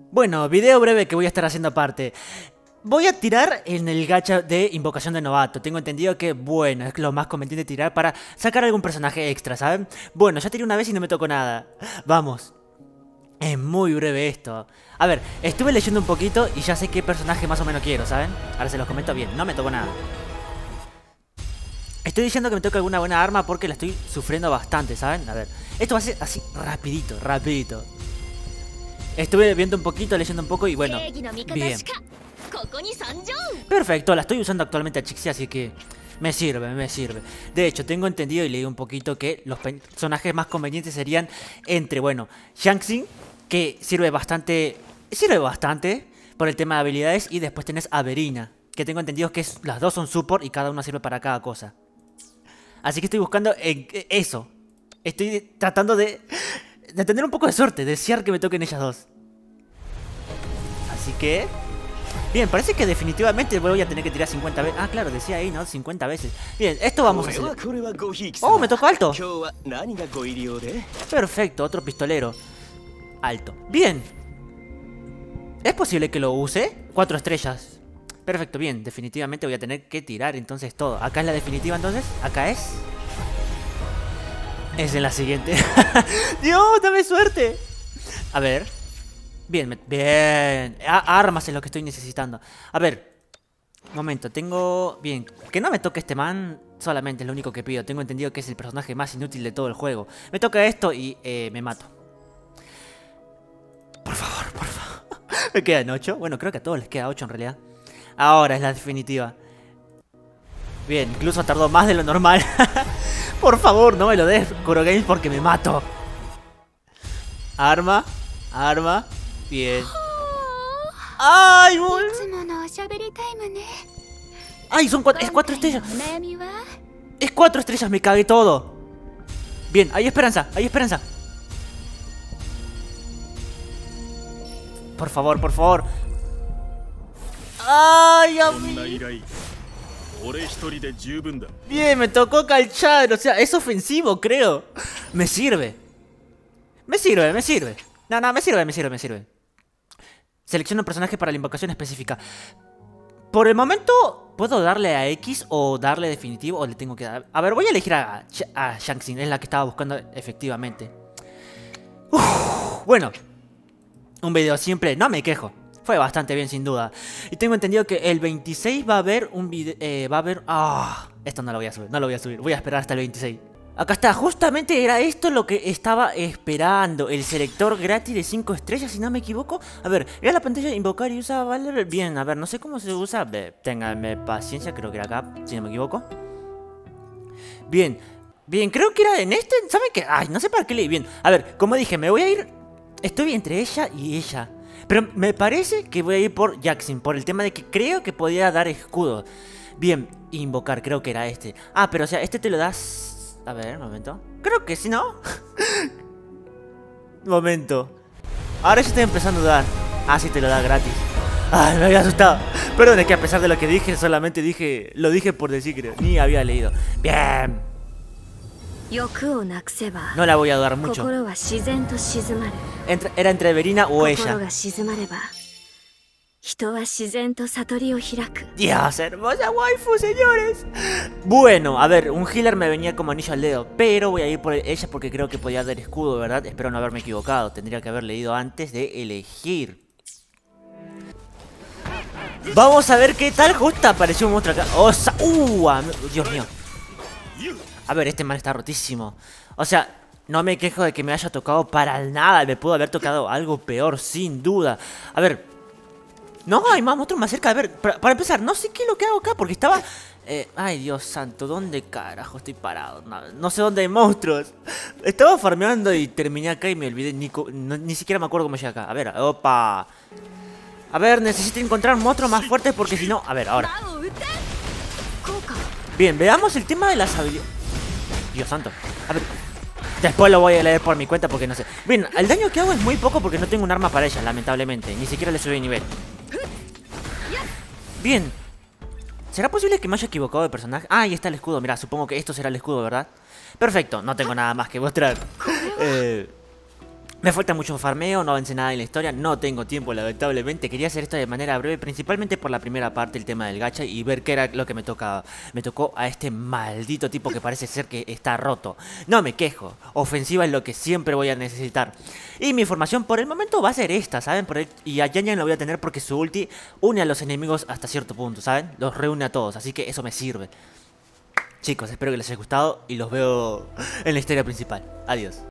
Bueno, video breve que voy a estar haciendo aparte. Voy a tirar en el gacha de invocación de novato. Tengo entendido que, bueno, es lo más conveniente tirar para sacar algún personaje extra, ¿saben? Bueno, ya tiré una vez y no me tocó nada. Vamos. Es muy breve esto. A ver, estuve leyendo un poquito y ya sé qué personaje más o menos quiero, ¿saben? Ahora se los comento bien, no me tocó nada. Estoy diciendo que me toca alguna buena arma porque la estoy sufriendo bastante, ¿saben? A ver, esto va a ser así, rapidito, rapidito. Estuve viendo un poquito, leyendo un poco y bueno, bien. Perfecto, la estoy usando actualmente a Chixi, así que me sirve, me sirve. De hecho, tengo entendido y leí un poquito que los personajes más convenientes serían entre, bueno, Shang Tsung, que sirve bastante por el tema de habilidades, y después tenés a Verina, que tengo entendido que las dos son support y cada una sirve para cada cosa. Así que estoy buscando eso. Estoy tratando de tener un poco de suerte, desear que me toquen ellas dos. Así que... bien, parece que definitivamente voy a tener que tirar 50 veces. Ah, claro, decía ahí, ¿no? 50 veces. Bien, esto vamos a hacer. ¡Oh, me tocó alto! Perfecto, otro pistolero. Alto. Bien. ¿Es posible que lo use? 4 estrellas. Perfecto, bien. Definitivamente voy a tener que tirar entonces todo. Acá es la definitiva entonces. Acá es... es en la siguiente. ¡Dios, dame suerte! A ver. Bien, bien. Armas es lo que estoy necesitando. A ver. Un momento, tengo... bien, que no me toque este man solamente es lo único que pido. Tengo entendido que es el personaje más inútil de todo el juego. Me toca esto y me mato. Por favor, por favor. ¿Me quedan 8? Bueno, creo que a todos les queda 8 en realidad. Ahora es la definitiva. Bien, incluso tardó más de lo normal. Por favor, no me lo des, Kurogames, porque me mato. Arma, arma. Bien. ¡Ay, bol! ¡Ay, son 4! ¡Es 4 estrellas! ¡Es 4 estrellas! ¡Me cagué todo! Bien, hay esperanza, hay esperanza. Por favor, por favor. ¡Ay, amigo! Bien, me tocó calchar. O sea, es ofensivo, creo. Me sirve. Me sirve, me sirve. No, no, me sirve, me sirve, me sirve. Selecciona un personaje para la invocación específica. Por el momento, ¿puedo darle a X o darle definitivo o le tengo que dar? A ver, voy a elegir a Shang Tsung. Es la que estaba buscando efectivamente. Bueno, un video simple, no me quejo. Fue bastante bien, sin duda. Y tengo entendido que el 26 va a haber un video... va a haber... esto no lo voy a subir, no lo voy a subir. Voy a esperar hasta el 26. Acá está, justamente era esto lo que estaba esperando. El selector gratis de 5 estrellas, si no me equivoco. A ver, era la pantalla de invocar y usa Valor. Bien, a ver, no sé cómo se usa. Ténganme paciencia, creo que era acá, si no me equivoco. Bien, bien, creo que era en este. ¿Saben qué? Ay, no sé para qué leí. Bien, a ver, como dije, me voy a ir... estoy entre ella y ella. Pero me parece que voy a ir por Jackson, por el tema de que creo que podía dar escudo. Bien, invocar, creo que era este. Ah, pero o sea, este te lo das... a ver, un momento. Creo que sí, ¿no? Momento. Ahora ya estoy empezando a dudar. Ah, sí, te lo da gratis. Ay, me había asustado. Perdón, es que a pesar de lo que dije, solamente dije... lo dije por decir, creo. Ni había leído. Bien. No la voy a dudar mucho. Era entre Verina o ella. Dios, hermosa waifu, señores. Bueno, a ver, un healer me venía como anillo al dedo, pero voy a ir por ella porque creo que podía dar escudo, ¿verdad? Espero no haberme equivocado. Tendría que haber leído antes de elegir. Vamos a ver qué tal. Justo apareció un monstruo acá. ¡Oh! Dios mío. A ver, este man está rotísimo. O sea, no me quejo de que me haya tocado para nada. Me pudo haber tocado algo peor, sin duda. A ver. No, hay más monstruos más cerca. A ver, para empezar, no sé qué es lo que hago acá porque estaba... ay, Dios santo, ¿dónde carajo estoy parado? No sé dónde hay monstruos. Estaba farmeando y terminé acá y me olvidé. Ni siquiera me acuerdo cómo llegué acá. A ver, opa. A ver, necesito encontrar monstruos más fuertes porque si no... a ver, ahora. Bien, veamos el tema de las habilidades. Dios santo. A ver, después lo voy a leer por mi cuenta porque no sé. Bien, el daño que hago es muy poco porque no tengo un arma para ella, lamentablemente. Ni siquiera le subí de nivel. Bien. ¿Será posible que me haya equivocado de personaje? Ah, ahí está el escudo, mirá, supongo que esto será el escudo, ¿verdad? Perfecto, no tengo nada más que mostrar. Me falta mucho farmeo, no avancé nada en la historia, no tengo tiempo lamentablemente. Quería hacer esto de manera breve, principalmente por la primera parte, el tema del gacha y ver qué era lo que me tocaba. Me tocó a este maldito tipo que parece ser que está roto. No me quejo, ofensiva es lo que siempre voy a necesitar. Y mi formación por el momento va a ser esta, ¿saben? Y a Yan Yan lo voy a tener porque su ulti une a los enemigos hasta cierto punto, ¿saben? Los reúne a todos, así que eso me sirve. Chicos, espero que les haya gustado y los veo en la historia principal. Adiós.